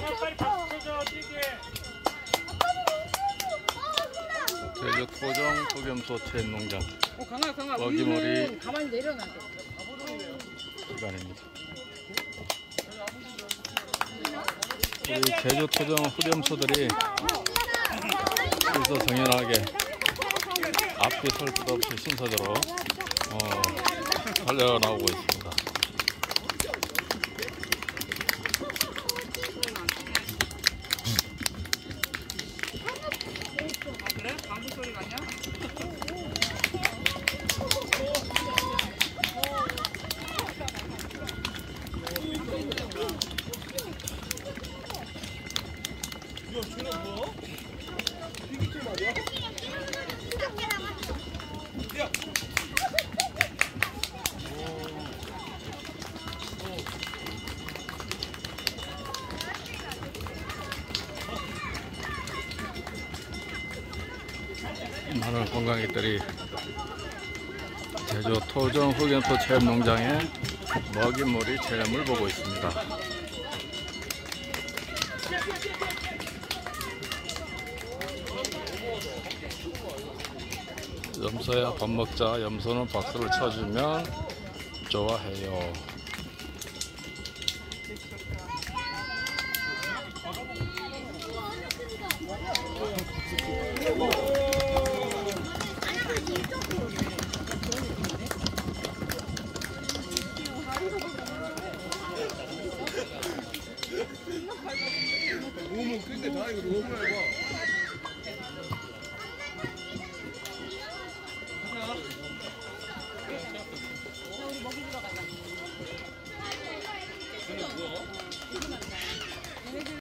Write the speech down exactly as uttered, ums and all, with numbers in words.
제주 토종 흑염소 체험농장 어, 강아, 강아. 먹이머리 가만히 내려놔. 시간입니다. 우리 제주 토종 흑염소들이 일사성연하게 앞뒤 설 것 없이 순서대로 어, 달려나오고 있습니다. 그래? 방구 소리 나냐? 야, 쟤는 뭐야? 피기팀 아니야? 야! 많은 관광객들이 제주 토종 흑염소 체험농장의 먹이몰이 체험을 보고 있습니다. 염소야 밥 먹자. 염소는 박수를 쳐주면 좋아해요. 몸은 근데 다 이거 너무